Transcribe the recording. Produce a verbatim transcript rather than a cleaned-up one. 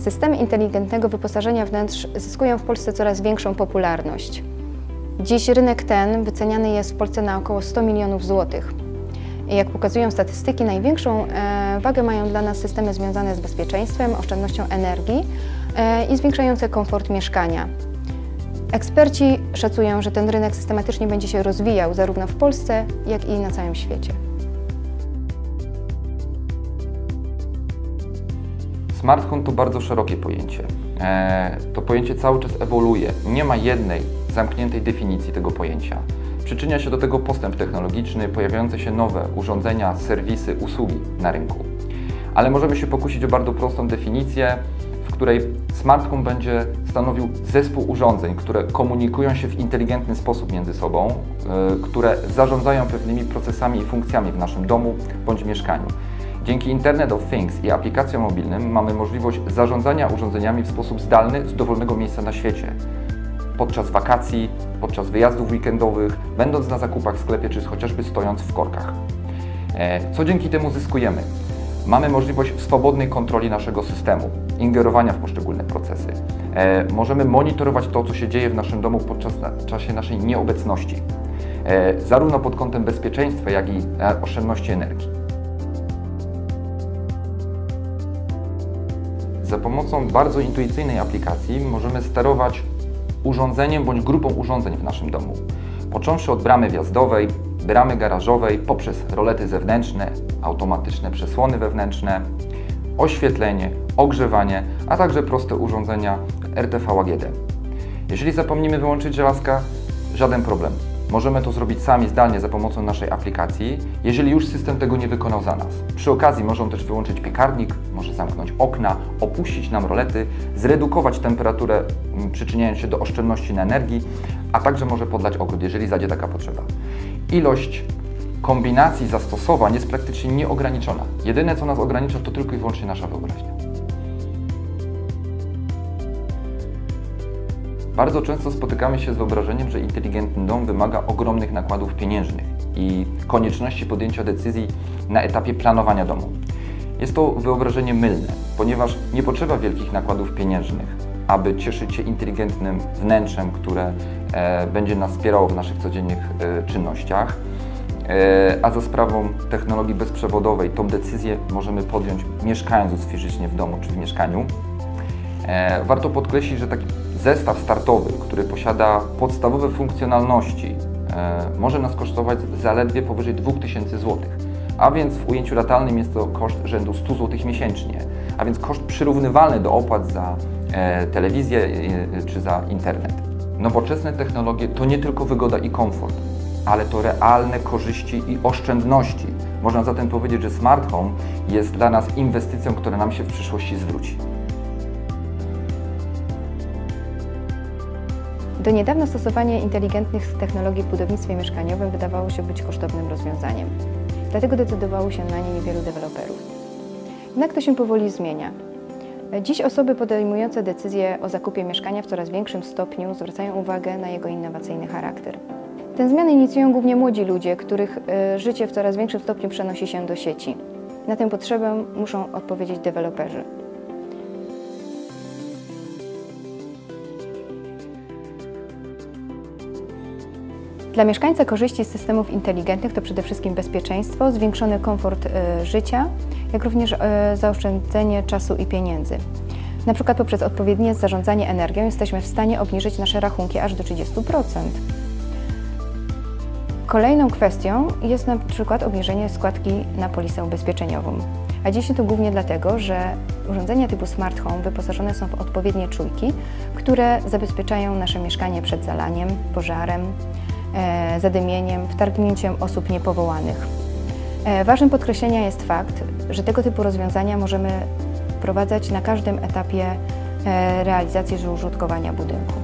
Systemy inteligentnego wyposażenia wnętrz zyskują w Polsce coraz większą popularność. Dziś rynek ten wyceniany jest w Polsce na około sto milionów złotych. Jak pokazują statystyki, największą e, wagę mają dla nas systemy związane z bezpieczeństwem, oszczędnością energii e, i zwiększające komfort mieszkania. Eksperci szacują, że ten rynek systematycznie będzie się rozwijał zarówno w Polsce, jak i na całym świecie. Smart home to bardzo szerokie pojęcie. E, to pojęcie cały czas ewoluuje. Nie ma jednej zamkniętej definicji tego pojęcia. Przyczynia się do tego postęp technologiczny, pojawiające się nowe urządzenia, serwisy, usługi na rynku. Ale możemy się pokusić o bardzo prostą definicję, w której smart home będzie stanowił zespół urządzeń, które komunikują się w inteligentny sposób między sobą, yy, które zarządzają pewnymi procesami i funkcjami w naszym domu bądź mieszkaniu. Dzięki Internet of Things i aplikacjom mobilnym mamy możliwość zarządzania urządzeniami w sposób zdalny z dowolnego miejsca na świecie. Podczas wakacji, podczas wyjazdów weekendowych, będąc na zakupach w sklepie, czy chociażby stojąc w korkach. Co dzięki temu zyskujemy? Mamy możliwość swobodnej kontroli naszego systemu, ingerowania w poszczególne procesy. Możemy monitorować to, co się dzieje w naszym domu podczas w czasie naszej nieobecności, zarówno pod kątem bezpieczeństwa, jak i oszczędności energii. Za pomocą bardzo intuicyjnej aplikacji możemy sterować urządzeniem bądź grupą urządzeń w naszym domu. Począwszy od bramy wjazdowej, bramy garażowej, poprzez rolety zewnętrzne, automatyczne przesłony wewnętrzne, oświetlenie, ogrzewanie, a także proste urządzenia R T V A G D. Jeżeli zapomnimy wyłączyć żelazka, żaden problem. Możemy to zrobić sami zdalnie za pomocą naszej aplikacji, jeżeli już system tego nie wykonał za nas. Przy okazji możemy też wyłączyć piekarnik, może zamknąć okna, opuścić nam rolety, zredukować temperaturę, przyczyniając się do oszczędności na energii, a także może podlać ogród, jeżeli zajdzie taka potrzeba. Ilość kombinacji zastosowań jest praktycznie nieograniczona. Jedyne, co nas ogranicza, to tylko i wyłącznie nasza wyobraźnia. Bardzo często spotykamy się z wyobrażeniem, że inteligentny dom wymaga ogromnych nakładów pieniężnych i konieczności podjęcia decyzji na etapie planowania domu. Jest to wyobrażenie mylne, ponieważ nie potrzeba wielkich nakładów pieniężnych, aby cieszyć się inteligentnym wnętrzem, które e, będzie nas wspierało w naszych codziennych e, czynnościach. E, a za sprawą technologii bezprzewodowej tą decyzję możemy podjąć mieszkając fizycznie w domu czy w mieszkaniu. E, warto podkreślić, że taki zestaw startowy, który posiada podstawowe funkcjonalności, e, może nas kosztować zaledwie powyżej dwóch tysięcy złotych, a więc w ujęciu ratalnym jest to koszt rzędu stu złotych miesięcznie, a więc koszt przyrównywalny do opłat za e, telewizję e, czy za internet. Nowoczesne technologie to nie tylko wygoda i komfort, ale to realne korzyści i oszczędności. Można zatem powiedzieć, że smart home jest dla nas inwestycją, która nam się w przyszłości zwróci. Do niedawna stosowanie inteligentnych technologii w budownictwie mieszkaniowym wydawało się być kosztownym rozwiązaniem. Dlatego decydowało się na nie niewielu deweloperów. Jednak to się powoli zmienia. Dziś osoby podejmujące decyzje o zakupie mieszkania w coraz większym stopniu zwracają uwagę na jego innowacyjny charakter. Tę zmianę inicjują głównie młodzi ludzie, których życie w coraz większym stopniu przenosi się do sieci. Na tę potrzebę muszą odpowiedzieć deweloperzy. Dla mieszkańca korzyści z systemów inteligentnych to przede wszystkim bezpieczeństwo, zwiększony komfort y, życia, jak również y, zaoszczędzenie czasu i pieniędzy. Na przykład poprzez odpowiednie zarządzanie energią jesteśmy w stanie obniżyć nasze rachunki aż do trzydziestu procent. Kolejną kwestią jest na przykład obniżenie składki na polisę ubezpieczeniową. A dzieje się to głównie dlatego, że urządzenia typu smart home wyposażone są w odpowiednie czujki, które zabezpieczają nasze mieszkanie przed zalaniem, pożarem, e, zadymieniem, wtargnięciem osób niepowołanych. E, ważnym podkreślenia jest fakt, że tego typu rozwiązania możemy wprowadzać na każdym etapie e, realizacji użytkowania budynku.